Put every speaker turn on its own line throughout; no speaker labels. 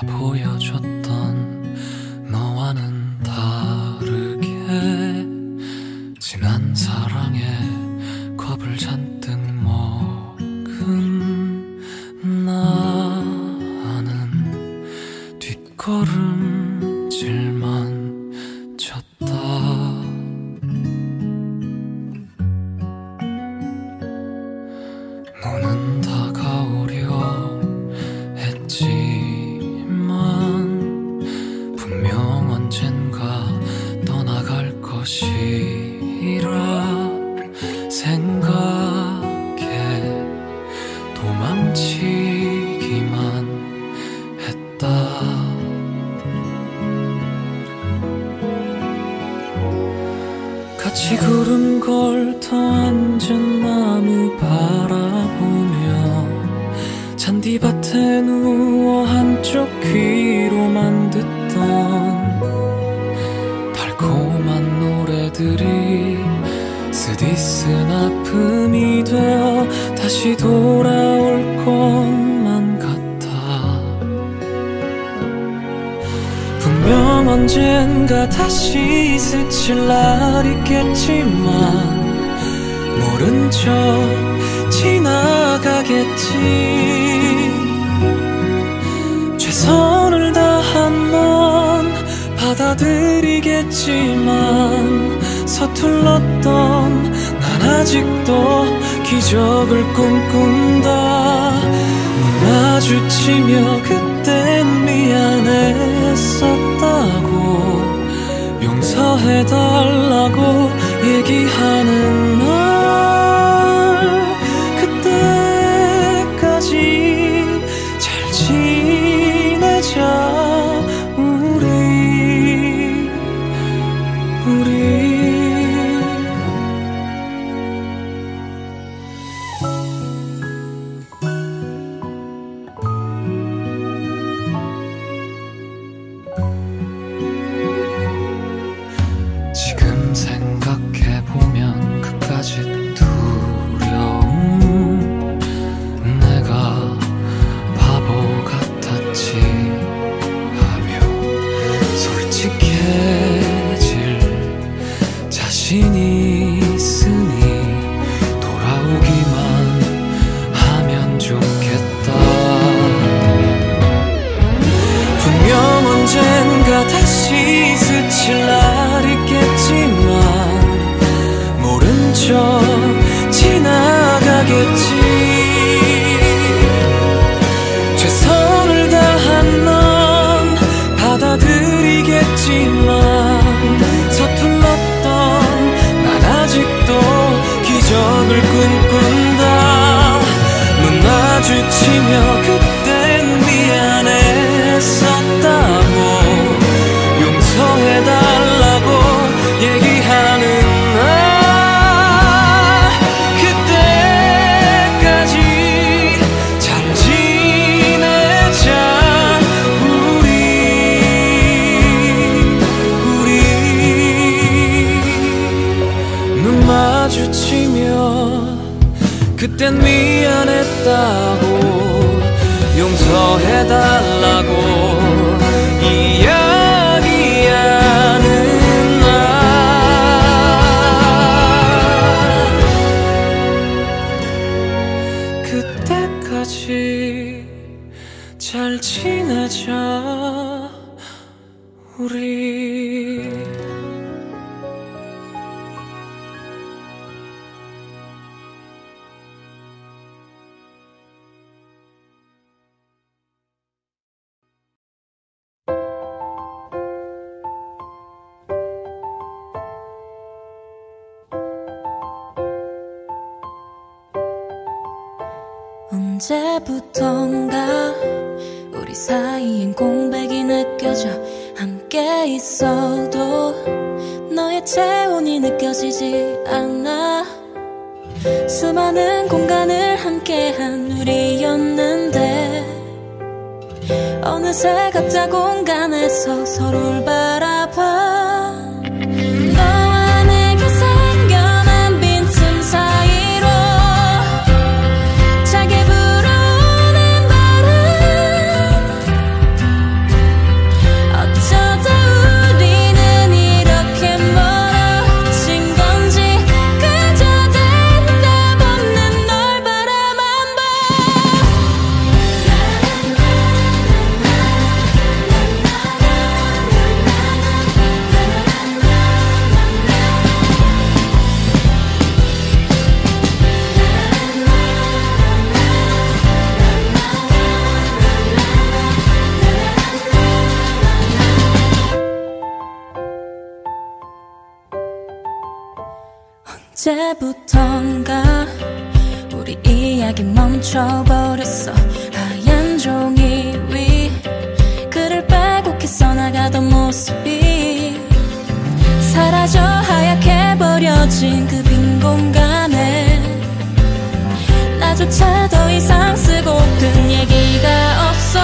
보여줬던 너와는 다르게 지난 사랑에 겁을 잔뜩 먹은 나는 뒷걸음질만 쳤다. 너는 다가오려 했지만 분명 언젠가 떠나갈 것이라 생각해 도망치기만 했다. 같이 구름 걸터 앉은 나무 바라보며 잔디밭에 누워 한쪽 귀로만 듣던 달콤한 노래들이 쓰디쓴 아픔이 되어 다시 돌아올 것만 같아. 분명 언젠가 다시 스칠 날 있겠지만 모른 척 지나가겠지. 최선을 다한 넌 받아들이겠지만 서툴렀던 난 아직도 기적을 꿈꾼다. 눈 마주치며 그땐 미안했었다고 용서해달라고 얘기하는 날, 그때까지 잘 지내자. 지금 생각해보면 그까짓 두려움 내가 바보 같았지 하며 솔직해질 자신이 있으니 돌아오기만 하면 좋겠다. 분명 언젠가 다시 스칠 날 있겠지만 모른 척 지나가겠지. 최선을 다한 넌 받아들이겠지만 서툴렀던 난 아직도 기적을 꿈꾼다. 눈 마주치며 그땐 미안했었다고 용서해달라고 얘기하는 날, 그때까지 잘 지내자. 우리 눈 마주치며 그땐 미안했다고 용서해달라고 이야기하는 날, 그때까지 잘 지내자. 우리
언제부턴가 우리 사이엔 공백이 느껴져. 함께 있어도 너의 체온이 느껴지지 않아. 수많은 공간을 함께한 우리였는데 어느새 각자 공간에서 서로를 바라봐. 너와 내게 생겨난 빈틈 사이로 작게 불어오는 바람, 언제부턴가 우리 이야기 멈춰버렸어. 하얀 종이 위 글을 빼곡히 써나가던 모습이 사라져 하얗게 버려진 그 빈 공간에 나조차 더 이상 쓰고픈 얘기가 없어.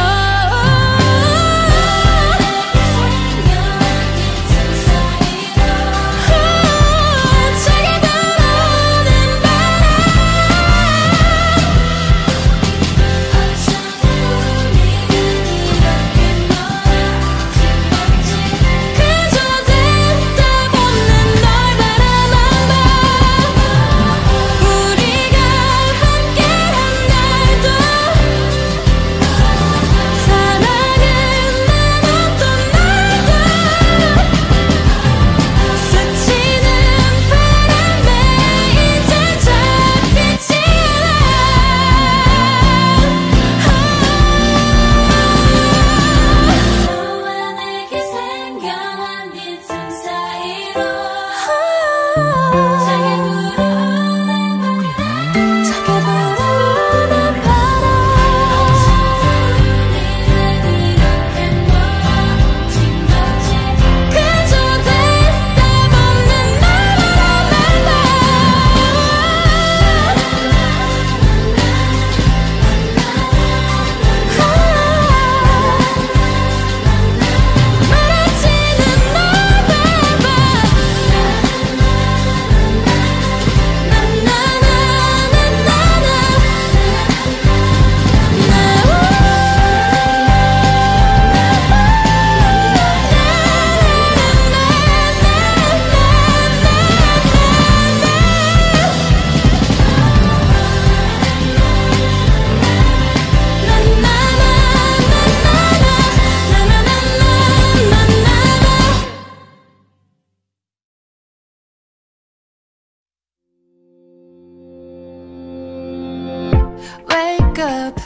Wake up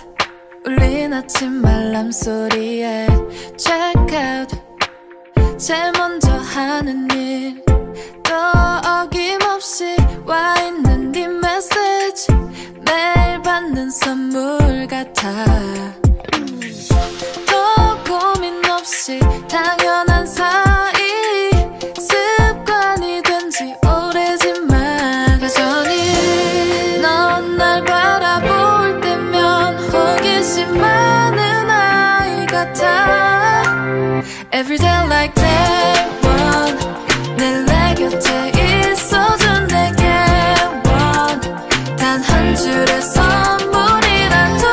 울린 아침 알람 소리에 check out 제일 먼저 하는 일 또 어김없이 와 있는 네 메시지 매일 받는 선물 같아. 또 고민 없이 당연한 사이 습관이 된 지 오래지만 여전히 넌 날 바라볼 때면 호기심 많은 아이 같아. Everyday like day one 늘 내 곁에 있어준 내게 one 단 한 줄의 선물이라도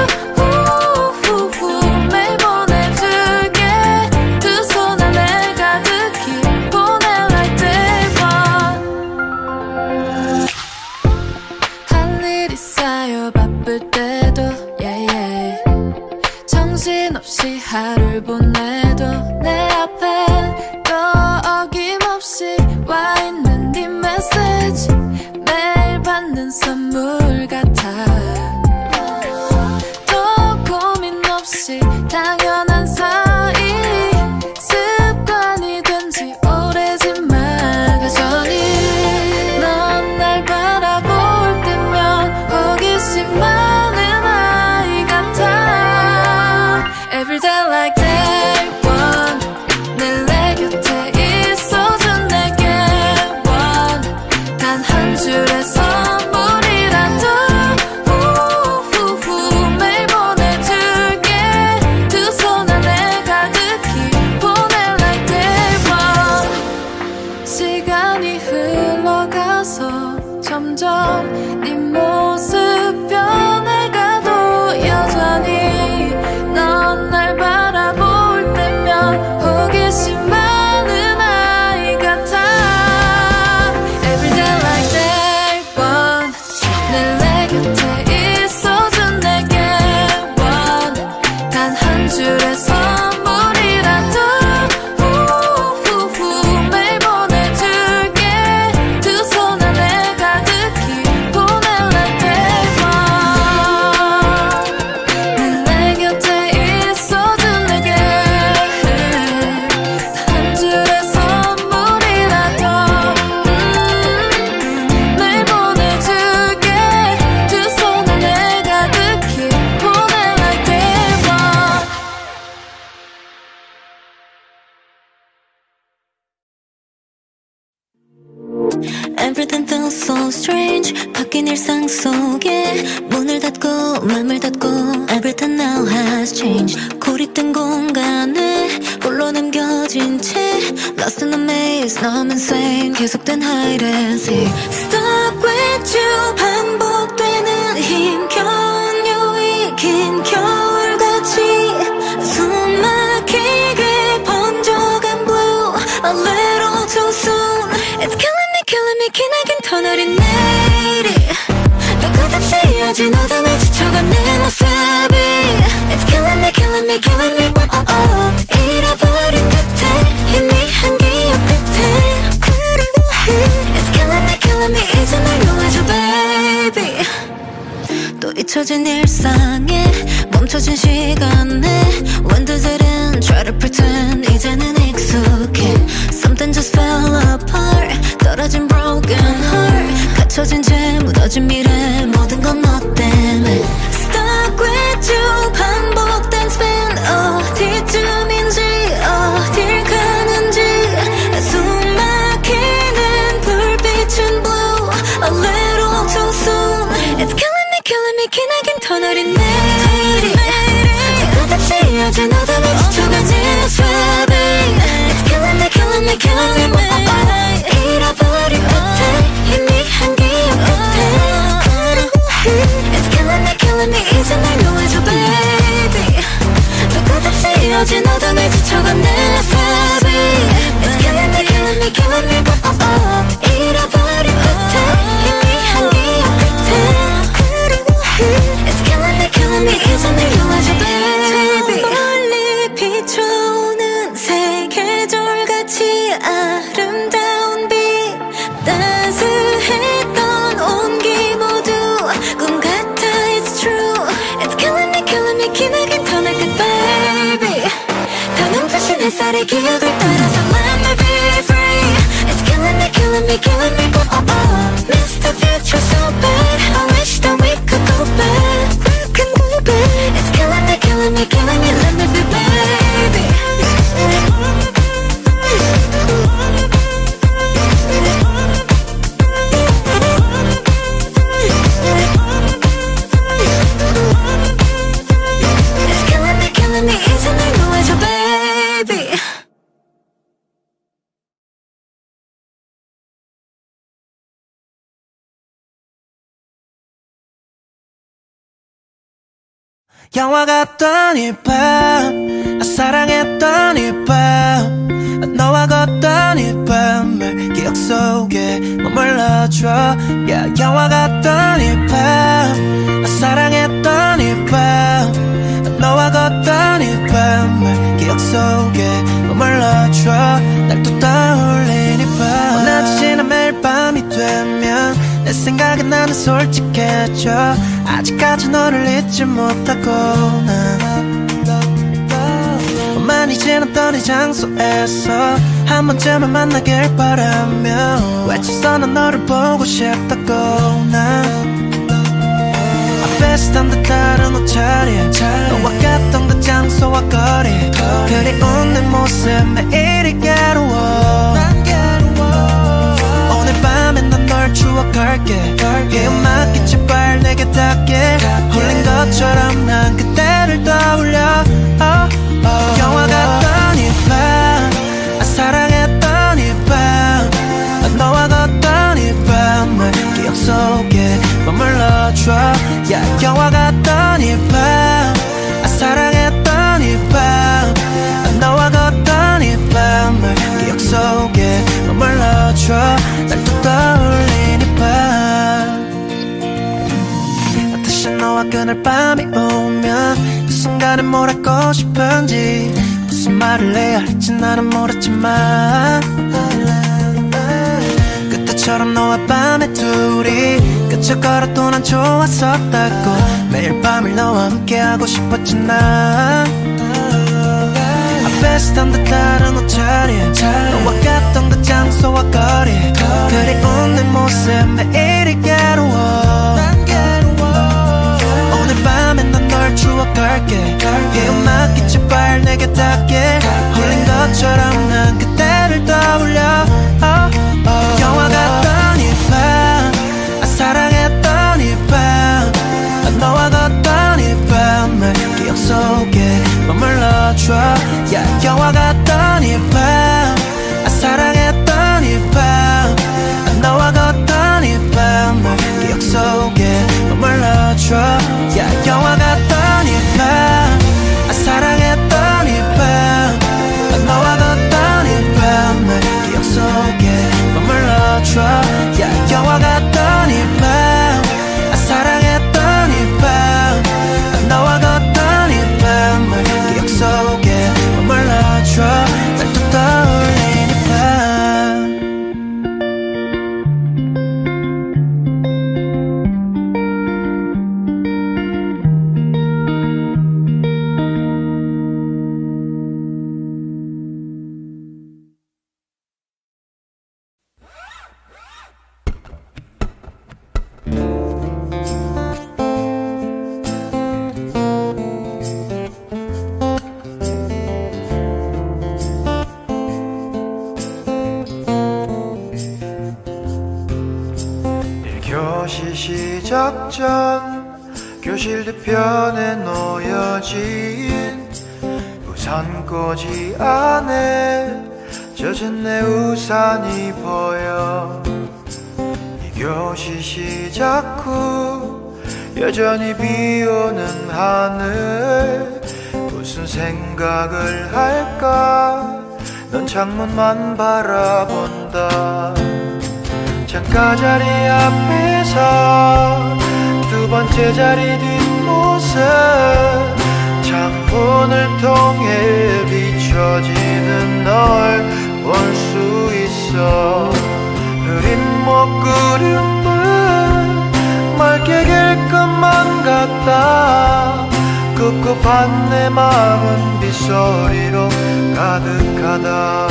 매일 보내줄게. 두 손 안에 가득히 보내 like day one. 할 일이 쌓여 바쁠 때도 yeah, yeah. 정신없이 하루를 보내도 내 앞에 또 어김없이 와 있는 네 메시지 매일 받는 선물 같아. 또 고민 없이 당연한 사이 습관이 된 지 오래지만 여전히 넌 날 바라볼 때면 호기심 많은 아이 같아. Everyday like day one 늘 내 곁에 있어준 내게 one 단 한 줄의 선물이라도 feels so strange. 바뀐 일상 속에 문을 닫고 맘을 닫고 Everything now has changed. 고립된 공간에 홀로 남겨진 채 Lost in the maze, now I'm insane. 계속된 hide and seek. Stuck with you. 반복되는 힘겨운 요이 긴 겨울같이 숨막히게 번져간 blue. A little too soon. It's killing me 기나긴 터널인 내일이 또 끝없이 이어진 어둠에 지쳐간 내 모습이 It's killing me oh, oh. 잃어버린 끝에 희미한 기억 끝에 It's killing me 이제 날 놓아줘 baby. 또 잊혀진 일상에 멈춰진 시간에 When does it end? Try to pretend 이제는 익숙해. Something just fell apart. 떨어진 broken heart. 갇혀진 채 무너진 미래 모든 건 너 때문에 Stuck with you. 반복된 spin 어디쯤인지 어딜 가는지 숨막히는 불빛은 blue. A little too soon. It's killing me 기나긴 터널인 내일이 또 끝없이 이어진 어둠에 지쳐간 네 모습이 It's killing me oh, oh. 잃어버린 끝에 희미한 기억 끝에 It's killing me 이제 날 놓아줘 baby. 또 끝없이 이어진 어둠에 지쳐간 내 모습이 It's killing me oh, oh. 잃어버린 끝에 희미한 기억 끝에 It's killing me 이제 날 놓아줘 baby. 멀리 비춰오는 새 계절같이 아름다운 빛 따스했던 온기 모두 꿈 같아 it's true. It's killing me 기나긴 터널 끝 baby. 더 넘치신 햇살의 기억을 따라서 let me be free. It's killing me oh, oh. Mr. Future so bad. I wish that we could go back. It's killing me let me be baby. It's killing me 이제 날 놓아줘 baby.
영화 같던 이 밤 사랑했던 이 밤 너와 걷던 이 밤을 기억 속에 머물러줘. yeah, 영화 같던 이 밤 사랑했던 이 밤 너와 걷던 이 밤을 기억 속에 머물러줘. 날 또 떠올린 이 밤 낮이 지나 매일 밤이 되면 내 생각에 나는 솔직해져. 아직까지 너를 잊지 못하고 난 많이 지났던 이 장소에서 한 번쯤은 만나길 바라며 외쳤어. 난 너를 보고 싶다고 난 비슷한 듯 다른 옷차림 너와 갔던 그 장소와 거리 그리운 내 모습 매일이 괴로워. 오늘 밤엔 난 널 추억할게. 이 음악이 제발 내게 닿게. 홀린 것처럼 난 그때를 떠올려. 영화 같던 이 밤 사랑했던 이 밤 너와 걷던 이 밤을 기억 속에 머물러줘. yeah, 영화 같던 이 밤 사랑했던 이 밤 너와 걷던 이 밤을 기억 속에 머물러줘. 날 또 떠올린 이 밤 다시 너와 그날 밤이 오면 그 순간에 뭘 하고 싶은지 무슨 말을 해야 할지 나는 모르지만 그때처럼 너와 밤에 둘이 끝을 걸어도 난 좋았었다고. 매일 밤을 너와 함께하고 싶었지 난 비슷한 듯 다른 옷차림 너와 갔던 그 장소와 거리 그리운 내 모습 매일이 괴로워. 오늘 밤엔 난 널 추억할게. 이 음악이 제발 내게 닿게. 홀린 것처럼 난 그때를 떠올려. 영화 같던 이 밤 영화 같던 이 밤 사랑했던 이 밤 너와 걷던 이 밤을 기억 속에 머물러줘 yeah, 영화 같던 이 밤 사랑했던 이 밤 너와 걷던 이 밤을 기억 속에 머물러줘 yeah, 영화 같던 이 밤 사랑했던 이 밤 너와 걷던 이 밤을 기억 속에 머물러줘 날 또 떠올린 이 밤
시작 전 교실 뒤편에 놓여진 우산꽂이 안에 젖은 내 우산이 보여 이 교시 시작 후 여전히 비오는 하늘 무슨 생각을 할까 넌 창문만 바라본다 창가 자리 앞에서 두 번째 자리 뒷모습 창문을 통해 비춰지는 널 볼 수 있어 흐린 먹구름은 맑게 길 것만 같다 꿉꿉한 내 마음은 빗소리로 가득하다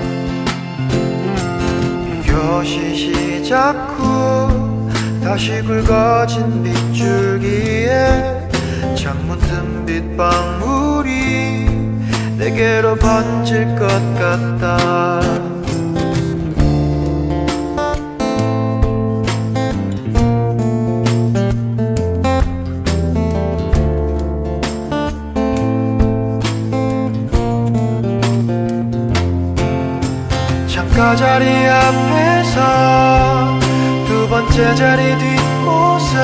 교시 시작 후 다시 굵어진 빗줄기에 창문 틈 빛방울이 내게로 번질 것 같다 창가 자리 앞에서 두 번째 자리 뒷모습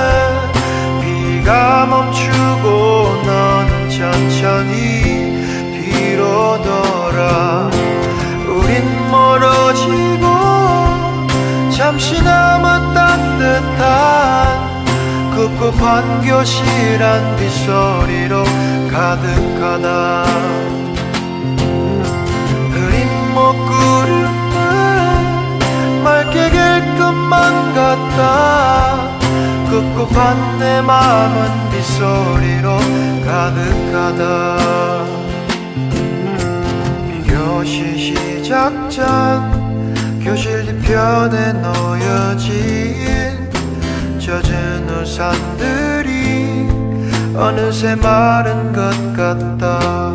비가 멈추고 너는 천천히 뒤로 돌아 우린 멀어지고 잠시나마 따뜻한 꿉꿉한 교실 안 빗소리로 가득하다 흐린 먹구름은 맑게 길 것만 같다 꿉꿉한 내 마음은 빗소리로 가득하다 교시 시작 전 교실 뒤편에 놓여진 젖은 우산들이 어느새 마른 것 같다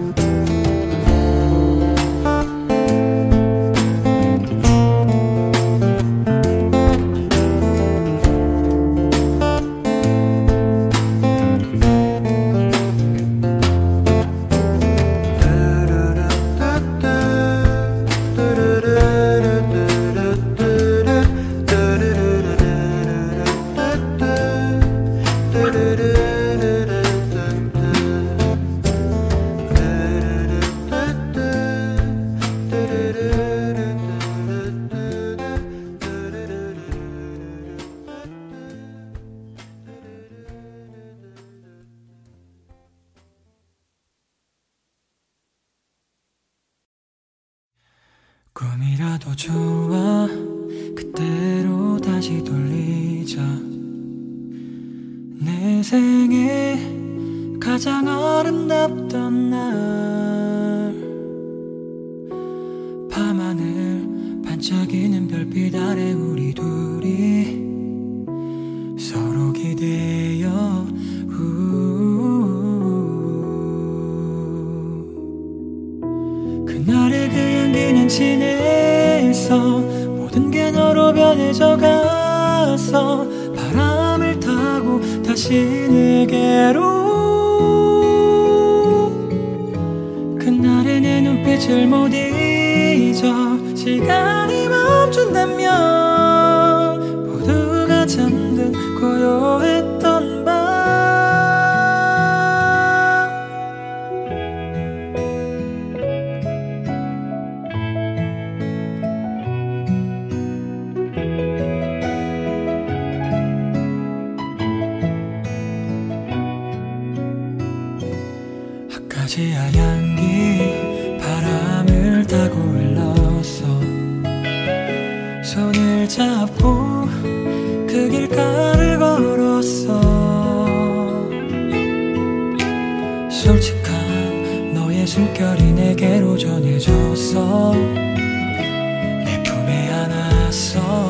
꿈이라도 좋아 그때로 다시 돌리자 내 생에 가장 아름답던 날 밤하늘 반짝이는 별빛 아래 우리 둘이 서로 기대어 그날의 그 향기는 진해서 모든 게 너로 변해져 가서 바람을 타고 다시 내게로 그날의 빛을 못 잊어. 시간이 멈춘다면 모두가 잠든 고요했던 밤. 아까지야 향기 바람을 타고 흘렀어. 손을 잡고 그 길가를 걸었어. 솔직한 너의 숨결이 내게로 전해졌어. 내 품에 안았어.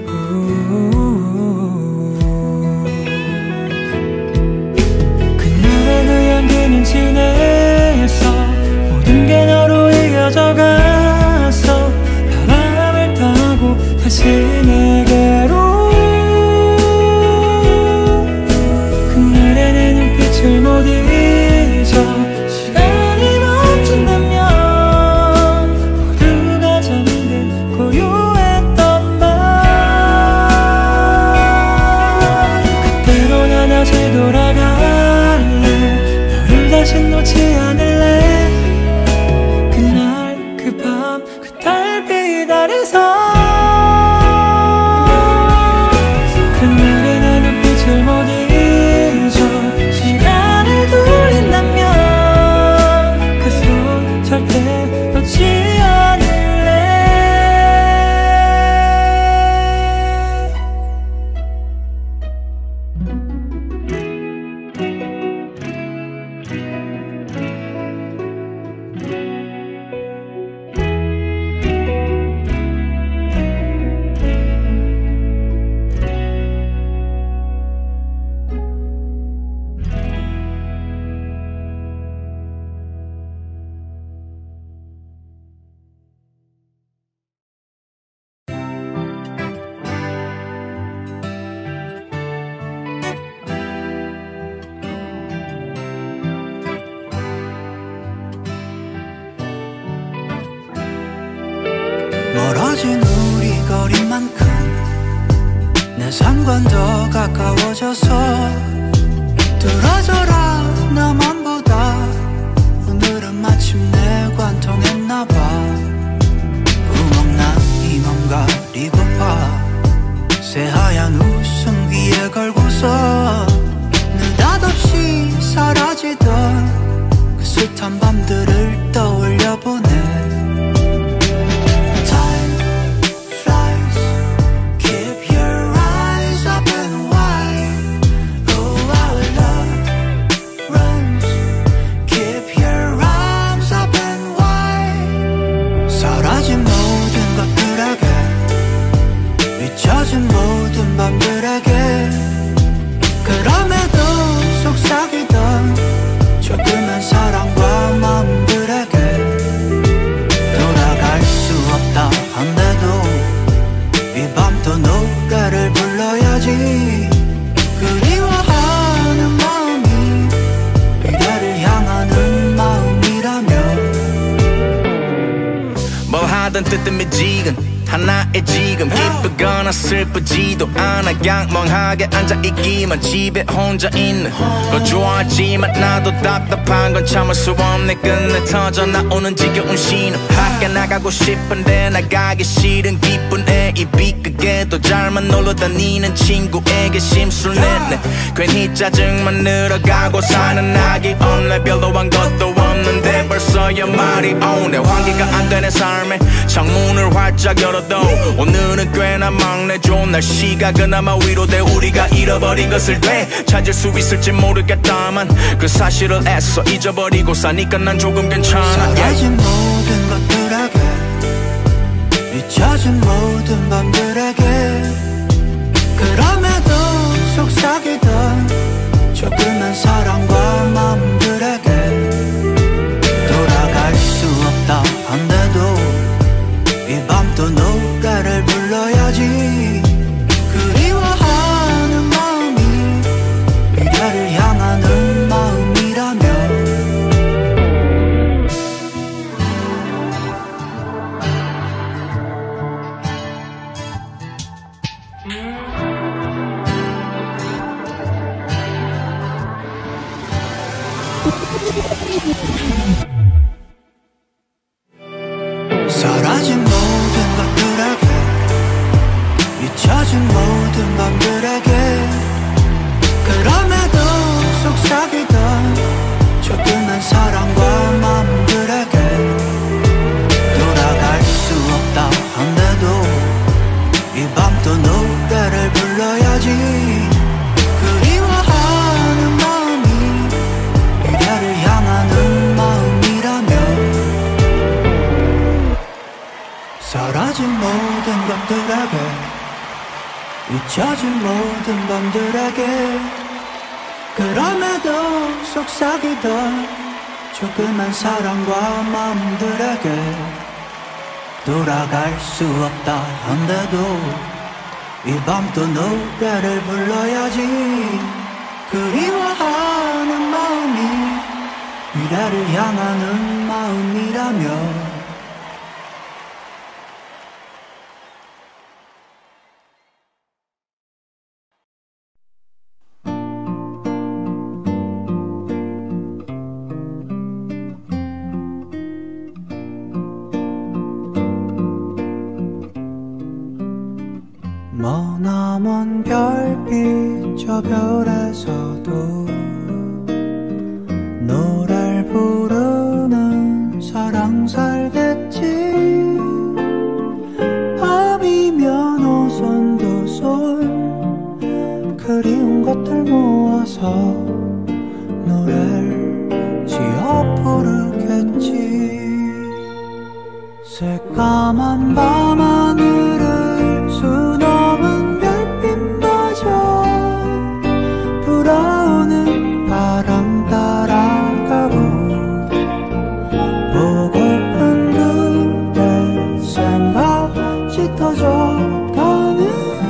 그날의 그 향기는 진했어. 모든 게 너로 이어져 갔어. 바람을 타고 다시 내게로. 그날의 내 눈빛을 못 잊어. 시간이 멈춘다면 모두가 잠든 고요했던 밤. 그때로 난 다시 돌아갈래. 너를 다시 놓지 않을래. 그날 그 밤 그 달빛 아래서 그날의 내 눈빛을 못 잊어. 시간을 돌린다면 그 손 절대 놓지 않을래.
멀어진 우리 거리만큼 내 삶과 더 가까워져서 뚫어져라 너만 보다. 오늘은 마침 내 관통했나봐. 구멍난 이 몸 가리고파. 새하얀 웃음 귀에 걸고서 느닷없이 사라지던 그 숱한 밤들을 떠올려보네. 잊혀진 모든 밤들에게 그럼에도 속삭이던 조그만 사랑과 마음들에게 돌아갈 수 없다 한데도 이 밤 또 노래를 불러야지. 그리워하는 마음이 그대를 향하는 마음이라면
뭘 하든 뜨뜻미지근 하나의 지금. 기쁘거나 슬프지도 않아. 그냥 멍하게 앉아있기만. 집에 혼자 있는 걸 좋아하지만 나도 답답한 건 참을 수 없네. 끝내 터져 나오는 지겨운 신호. 밖에 나가고 싶은데 나가기 싫은 기분에 입이 크게 또 잘만 놀러 다니는 친구에게 심술 냈네. 괜히 짜증만 늘어가고 사는 낙이 없네. 별로 한 것도 없는데 벌써 연말이 오네. 환기가 안 되는 삶에 창문을 활짝 열어도 오늘은 꽤나 막내줘. 날씨가 그나마 위로돼. 우리가 잃어버린 것을 되찾을 수 있을지 모르겠다만 그 사실을 애써 잊어버리고 사니까 난 조금 괜찮아.
사라진 모든 것들에게 잊혀진 모든 밤들에게 그럼에도 속삭이던 조그만 사랑과 마음들에게 돌아갈 수 없다 한데도 이 밤 또 노래를 불러야지. 그리워하는 마음이 그대를 향하는 마음이라면 사라진 모든 것들에게 잊혀진 모든 밤들에게 그럼에도 속삭이던 조그만 사랑과 마음들에게 돌아갈 수 없다 한데도 이 밤도 노래를 불러야지 그리워하는 마음이 미래를 향하는 마음이라면 사라진 모든 것들에게 잊혀진 모든 밤들에게 그럼에도 속삭이던 조그만 사랑과 마음들에게 돌아갈 수 없다 한데도 이 밤도 노래를 불러야지 그리워하는 마음이 미래를 향하는 마음이라면 머나먼 별빛 저 별에서도 노래를 부르는 사랑 살겠지 밤이면 오손도손 그리운 것들 모아서 노래를 지어 부르겠지 새까만 밤하늘을 수놓은 별빛마저 불어오는 바람 따라가고 보고픈 그대 생각 짙어져 가는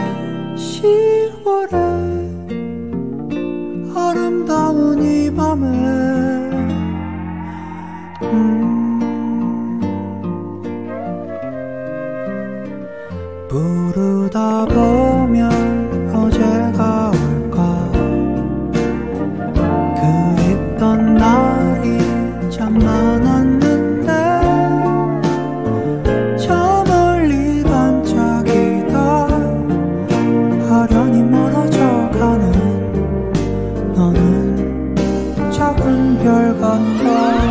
10월에 아름다운 이 밤에 부르다 보면 어제가 올까 그립던 날이 참 많았는데 저 멀리 반짝이다 아련히 멀어져 가는 너는 작은 별 같아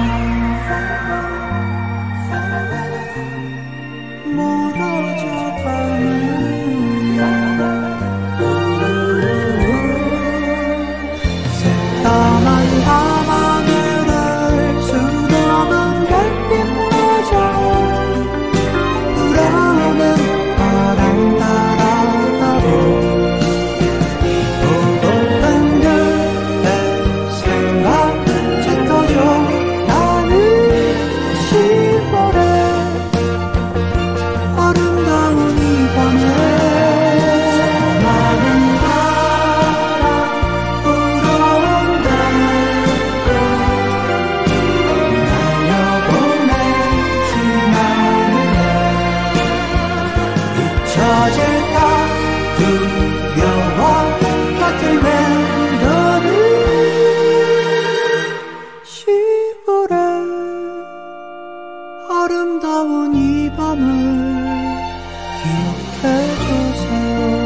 아름다운 이 밤을 기억해 주세요.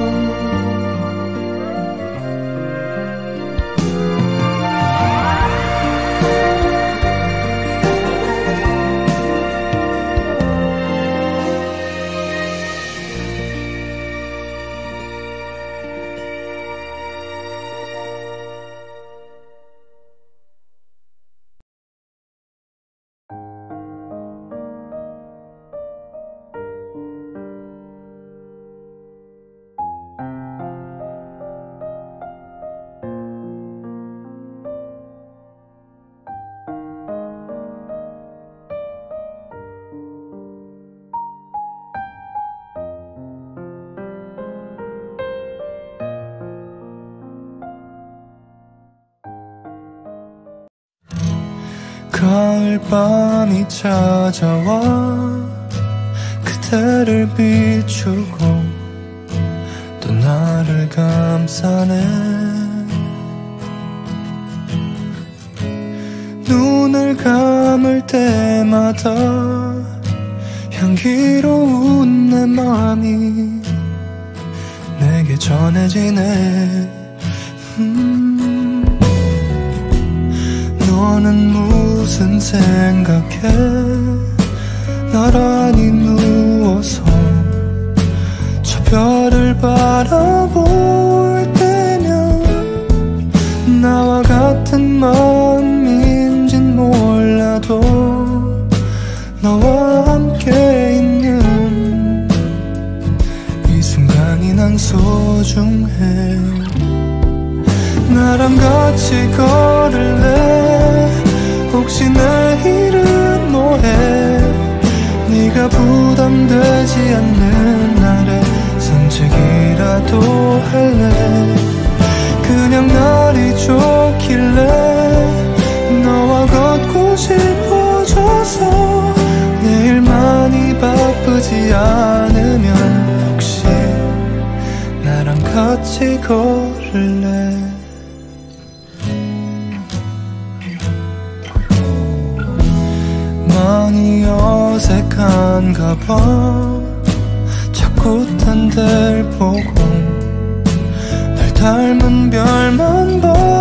가을밤이 찾아와 그대를 비추고 또 나를 감싸네. 눈을 감을 때마다 향기로운 내 맘이 내게 전해지네. 너는 무슨 생각해? 나란히 누워서 저 별을 바라볼 때면 나와 같은 마음인진 몰라도 너와 함께 있는 이 순간이 난 소중해. 나랑 같이 걸을래? 혹시 내일은 뭐해? 네가 부담되지 않는 날에 산책이라도 할래? 그냥 날이 좋길래 너와 걷고 싶어져서 내일 많이 바쁘지 않으면 혹시 나랑 같이 걸을래? 많이 어색한가 봐. 자꾸 딴 데를 보고 날 닮은 별만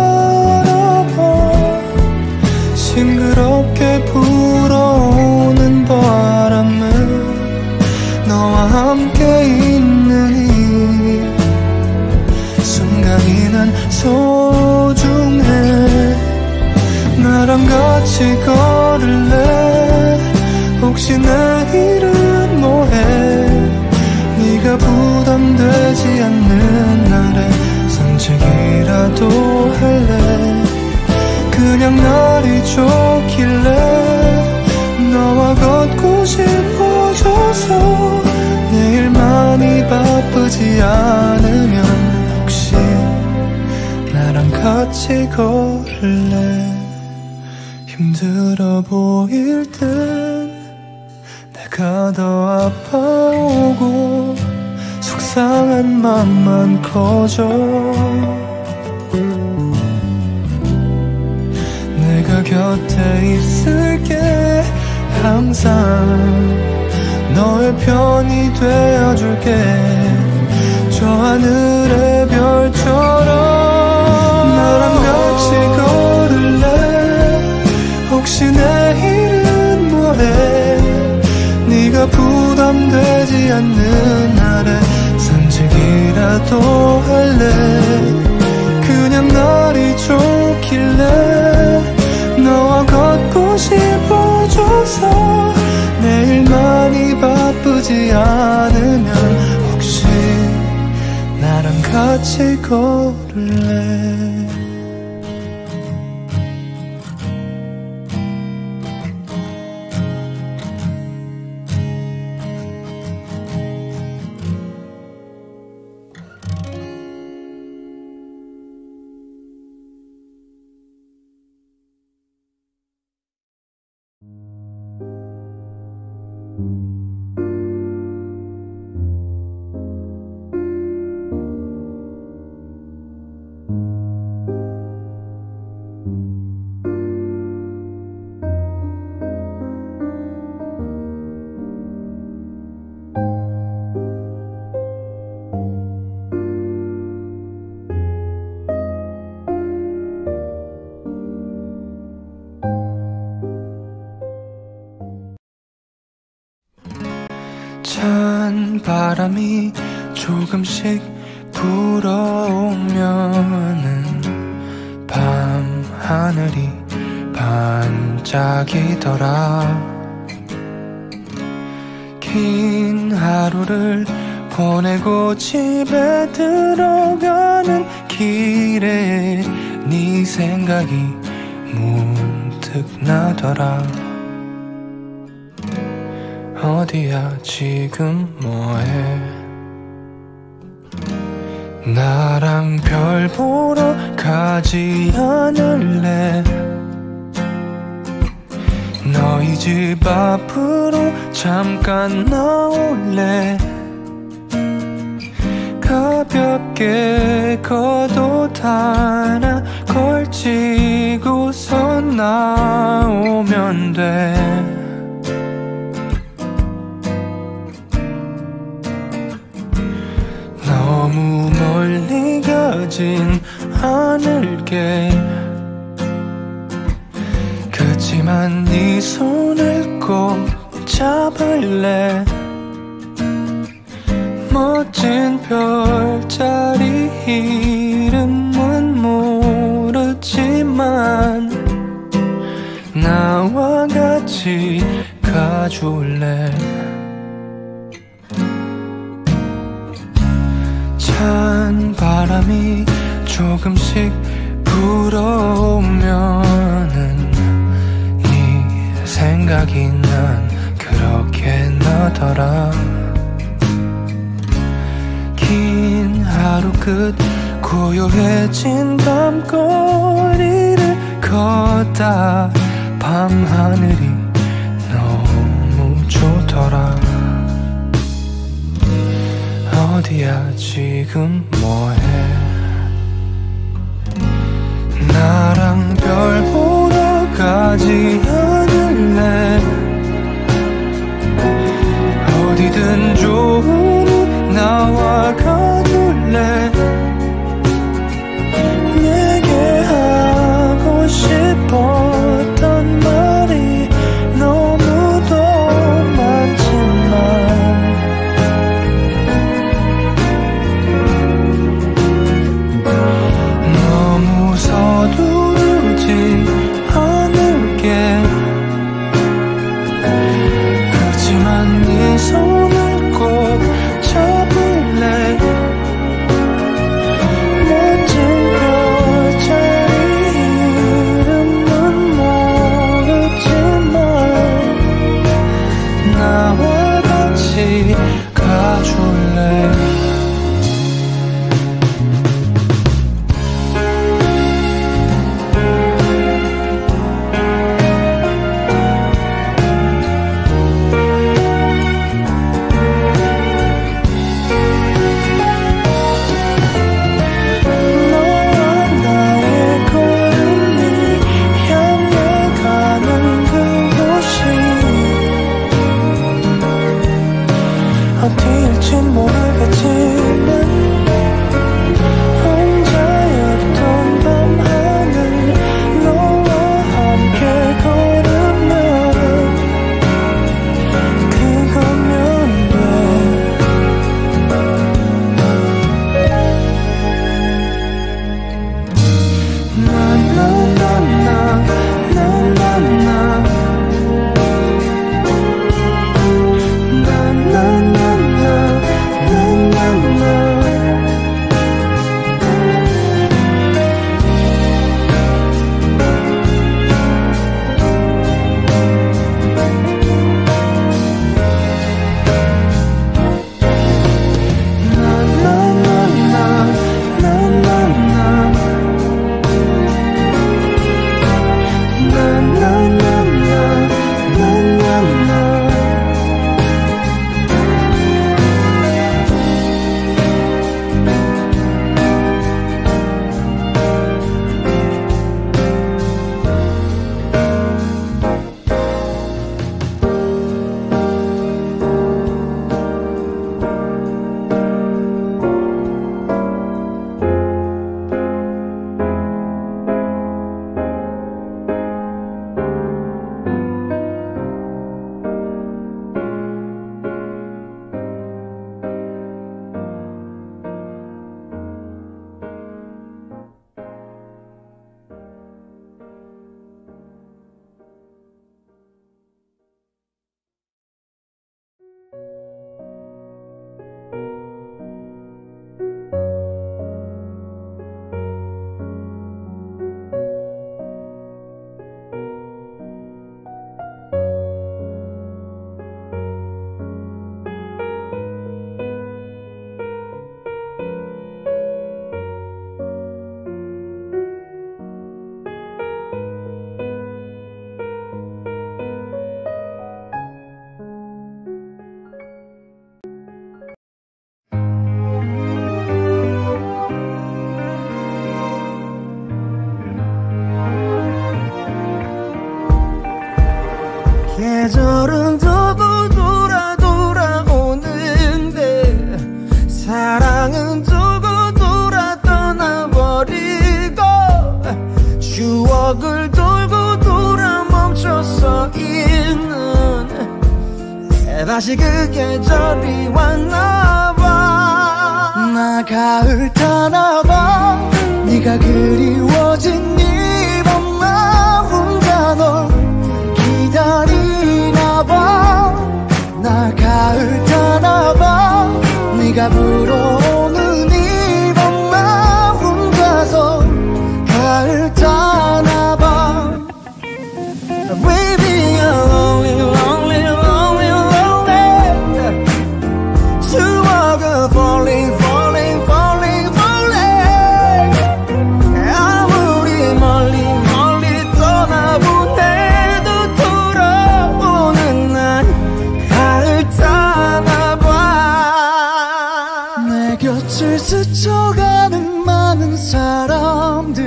바라봐. 싱그럽게 불어오는 바람은 너와 함께 있는 이 순간이 난 소중해. 나랑 같이 걸을래? 혹시 내일은 뭐해? 네가 부담되지 않는 날에 산책이라도 할래? 그냥 날이 좋길래 너와 걷고 싶어져서 내일 많이 바쁘지 않으면 혹시 나랑 같이 걸을래? 힘들어 보일 땐 내가 더 아파오고 속상한 맘만 커져. 내가 곁에 있을게. 항상 너의 편이 되어줄게. 저 하늘의 별처럼 나랑 같이 걸을래? 혹시 내일은 뭐해? 네가 부담되지 않는 날에 산책이라도 할래? 그냥 날이 좋길래 너와 걷고 싶어져서 내일 많이 바쁘지 않으면 혹시 나랑 같이 걸을래? 찬 바람이 조금씩 불어오면은 밤 하늘이 반짝이더라. 긴 하루를 보내고 집에 들어가는 길에 네 생각이 문득 나더라. 어디야 지금 뭐해? 나랑 별 보러 가지 않을래? 너희 집 앞으로 잠깐 나올래? 가볍게 겉옷 하나 걸치고서 나오면 돼. 너무 멀리 가진 않을게. 그치만 네 손을 꼭 잡을래. 멋진 별자리 이름은 모르지만 나와 같이 가줄래. 찬 바람이 조금씩 불어오면은 네 생각이 난 그렇게 나더라. 긴 하루 끝 고요해진 밤거리를 걷다 밤하늘이 너무 좋더라. 어디야 지금 뭐해. 나랑 별 보러 가지 않을래. 어디든 좋으니 나와 가줄래. 내게 하고 싶었던 말이 너무도 많지만 너무 서두르지 않을게.
계절은 두고 돌아오는데 사랑은 두고 돌아 떠나버리고 추억을 돌고 돌아 멈춰서 있는 다시 그 계절이 왔나봐. 나 가을 타나봐. 네가 그리워진 이밤 나 혼자 널 기다리나봐. 나 가을 타나봐. 네가 불어오는 이밤 나 혼자서 가을 타나봐. Baby you're lonely lonely lonely lonely. 추억은 falling falling falling falling. 아무리 멀리 멀리 떠나보내도 돌아오는 난 가을 타나봐. 내 곁을 스쳐가는 많은 사람들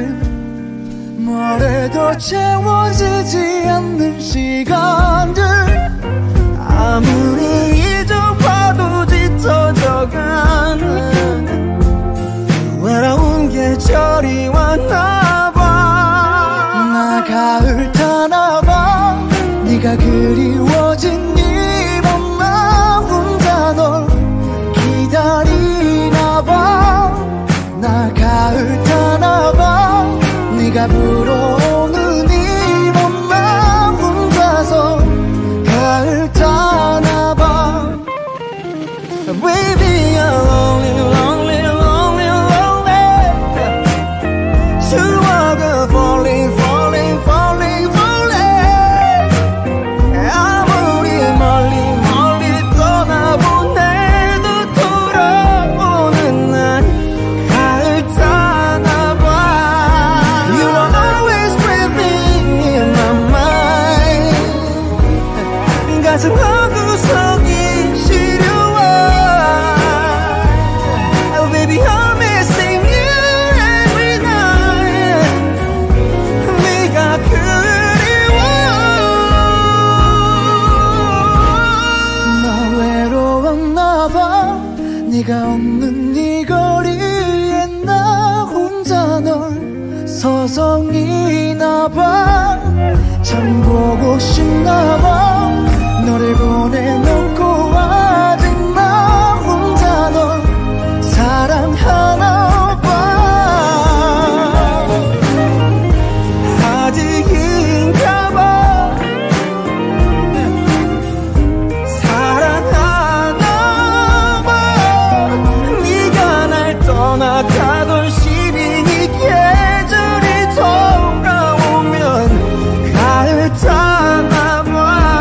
뭐래도 채워지지 않는 시간들 아무리 잊어봐도 짙어져가는 외로운 계절이 왔나봐. 나 가을 타나봐. 네가 그리워진 이밤 나 혼자 널 기다리나봐. 나 가을 타나봐. 네가 불어오는 이밤 나 혼자서 가을 타나봐. Baby you're lonely lonely lonely lonely. 추억은 falling falling falling falling. 아무리 멀리 멀리 떠나보내도 돌아오는 난 가을 타나봐. You are always with me in my mind. 가슴 한구석이 시려워. Oh baby I'm missing you every night. 네가 그리워. 나 외로웠나봐. 네가 없는 이 거리에 나 혼자 널 서성이나봐. 참 보고 싶나봐. 너를 보내놓고 아직 나 혼자 널 사랑하나봐. 아직인가봐. 사랑하나봐. 네가 날 떠나가던 시린 이 계절이 돌아오면 가을 타나봐.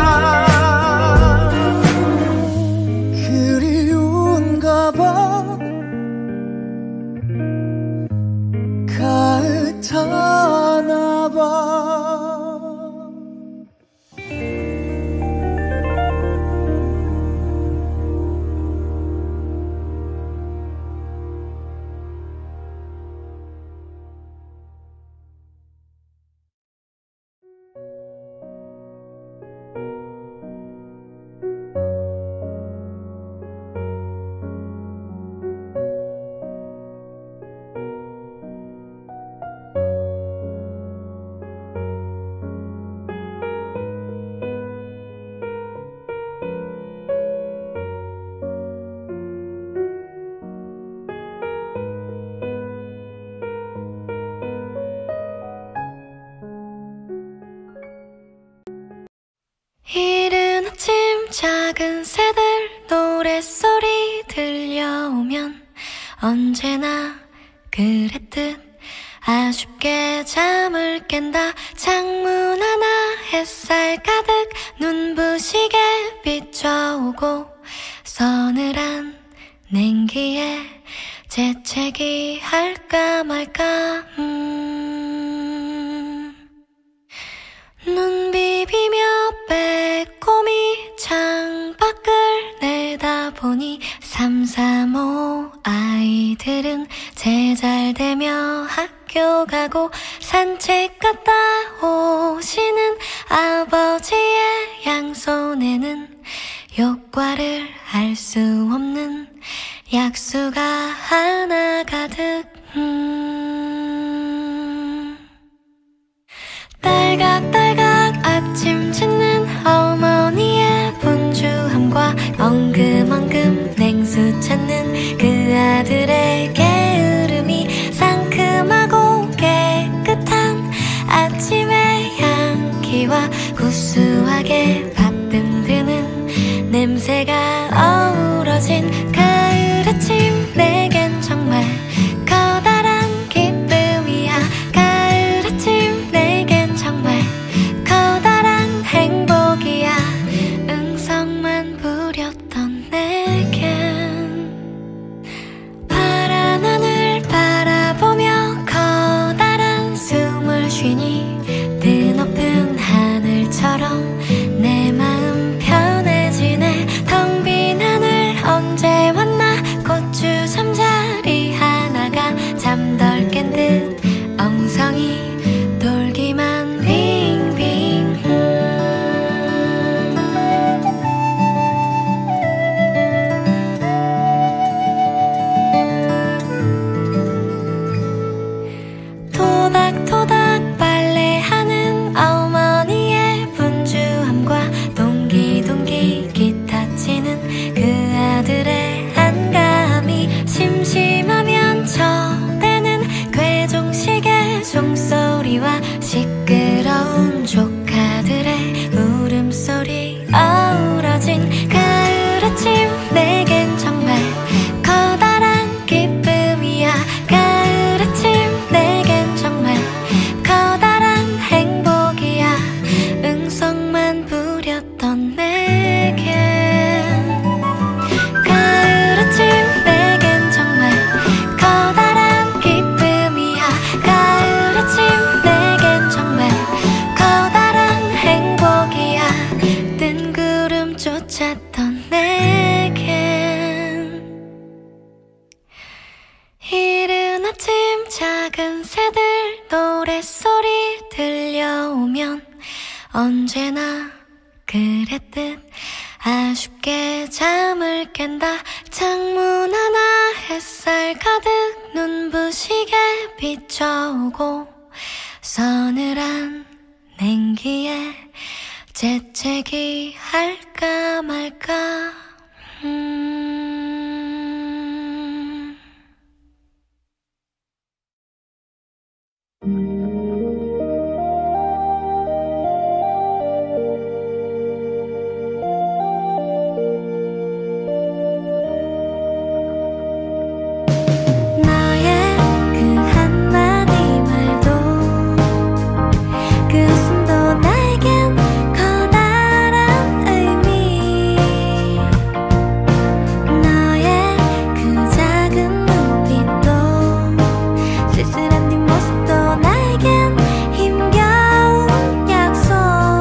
그리운가봐. 가을 타나봐.
이른 아침 작은 새들 노랫소리 들려오면 언제나 그랬듯 아쉽게 잠을 깬다. 창문 하나 햇살 가득 눈부시게 비춰오고 서늘한 냉기에 재채기 할까 말까. 눈 비비며 빼꼼히 창밖을 내다보니 335 아이들은 제잘되며 학교 가고 산책 갔다 오시는 아버지의 양손 손에는 효과를 알 수 없는 약수가 하나 가득. 딸각딸각 아침 짓는 어머니의 분주함과 엉금엉금 냉수 찾는 그 아들의 게으름이 상큼하고 깨끗한 아침의 향기와 구수하게 밥듬드는 냄새가 어우러진 가을 아침. 내겐 정말 커다란 기쁨이야. 가을 아침 내겐 정말 커다란 행복이야. 응성만 부렸던 내겐 파란 하늘 바라보며 커다란 숨을 쉬니 드높은 하늘처럼 내 마음 편해지네. 텅 빈 하늘 언제 왔나. 고추 잠자리 하나가 잠덜 깬 듯 엉성이 돌기만 빙빙. 토닥토닥 빨래하는 어머니의 분주함과 동기동기 기타 치는 그 아들의 한가함이 심심하면 쳐대는 괴종식의 종소리와 시끄러운 조카들의 울음소리 어우러진 가을 아침. 내겐 정말 커다란 기쁨이야. 가을 아침 내겐 정말 커다란 행복이야. 응성만 부렸던 내겐 가을 아침 내겐 정말 커다란 기쁨이야. 가을 아침 내겐 정말 커다란 행복이야. 뜬구름 쫓았던 내겐 이른 아침 작은 새들 노랫소리 들려오면 언제나 그랬듯 아쉽게 잠을 깬다. 창문 하나 햇살 가득 눈부시게 비춰오고 서늘한 냉기에 재채기 할까 말까. 너의 그 한마디 말도 그 웃음도 나에겐 커다란 의미. 너의 그 작은 눈빛도 쓸쓸한 뒷모습도 나에겐 힘겨운 약속.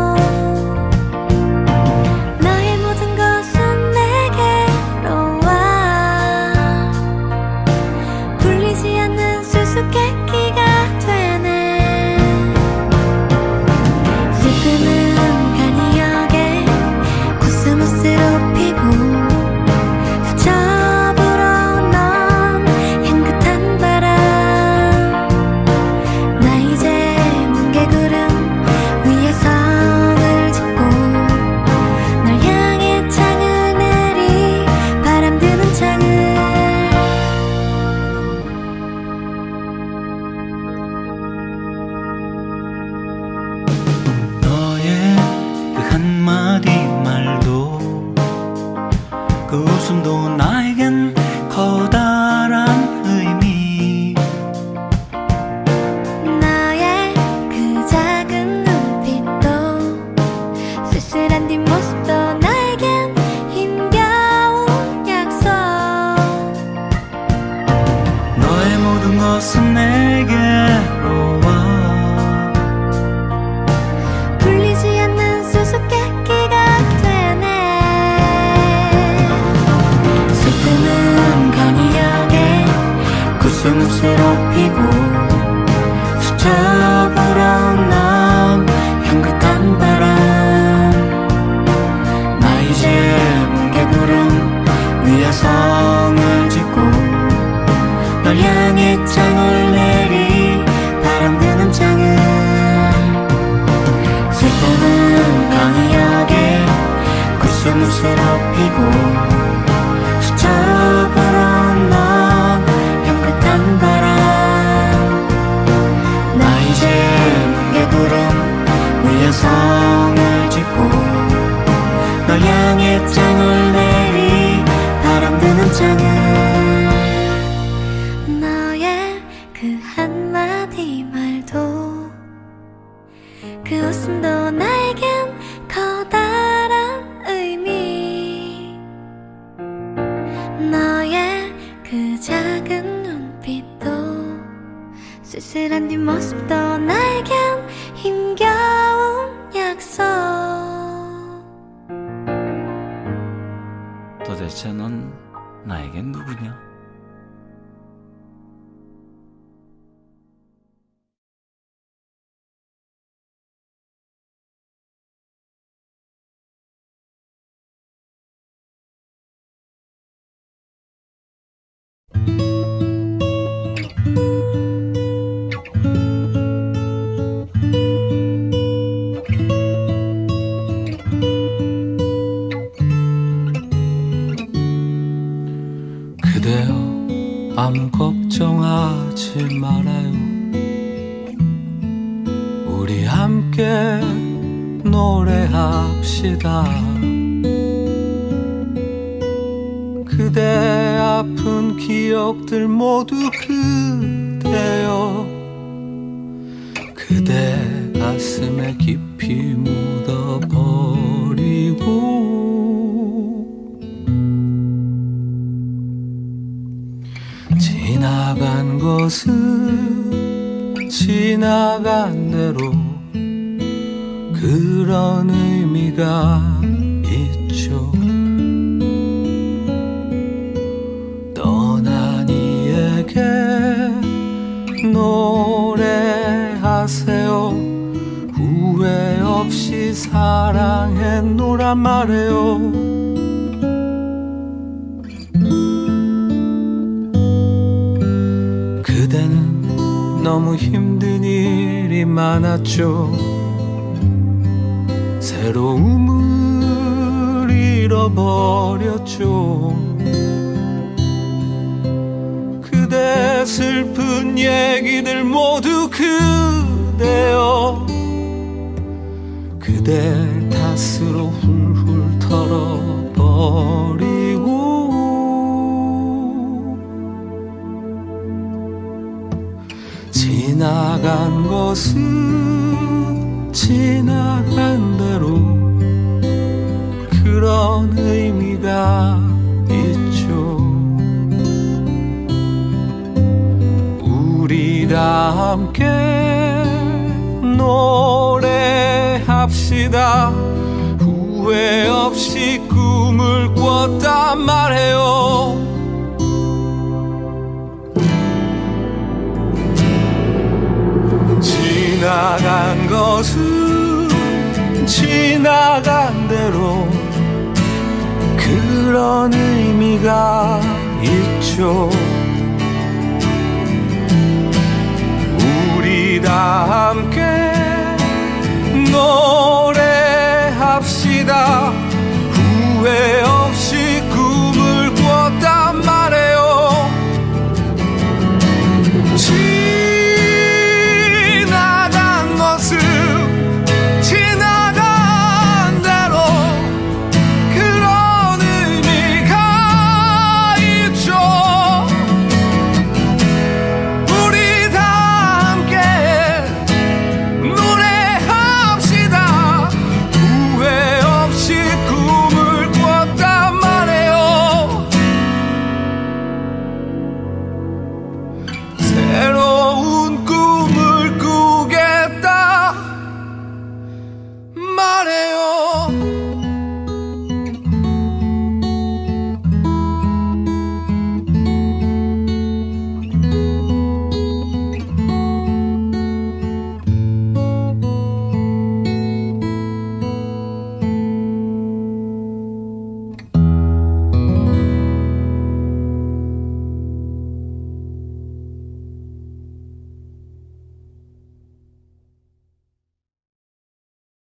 너의 모든 것은 내게로 와 불리지 않는 수수께끼가 되네. 슬픔은 간이역에 코스모스로 피고 스쳐 불어온 향긋한 바람. 나 이제 뭉게구름 위에 성을 짓고 널 향해 창을 내리 바람 드는 창을.
너의 그 한마디 말도 그 웃음도 나에겐 커다란 의미.
너의 그 작은 눈빛도 쓸쓸한 뒷모습도 나에겐 힘겨운 약속.
너의 모든 것은 내게로 와
불리지 않는 수수께끼가 되네.
슬픔은 간이역에 코스모스로 피고 스쳐 불어온 향긋한 바람. 슬픔은 강이하게 구슬무슬 피고 수처로 불어온 넌 향긋한 바람 나 이제 뭉게구름 위에 성을 짓고 널 향해 장을 내리 바람 드는 장을
너의 그 한마디 말도 그 웃음도 나에겐 커다란 의미 너의 그 작은 눈빛도 쓸쓸한 뒷모습도 나에겐 힘겨운 약속
도대체 넌 나에겐 누구냐? 그대여 아무 걱정하지 말아요 우리 함께 노래합시다 그대 아픈 기억들 모두 그대여 그대 가슴에 깊이 묻어버리고 지나간 것은 지나간 대로 그런 의미가 있죠 떠난 이에게 노래하세요 후회 없이 사랑했노란 말해요 그대는 너무 힘든 일이 많았죠 새로움을 잃어버렸죠 그대 슬픈 얘기들 모두 그대여 그댈 탓으로 훌훌 털어버리고 지나간 것은 지나간 대로 그런 의미가 있죠 우리 다 함께 노래합시다 후회 없이 꿈을 꿨단 말해요 지나간 것은 지나간 대로 그런 의미가 있죠 우리 다 함께 노래합시다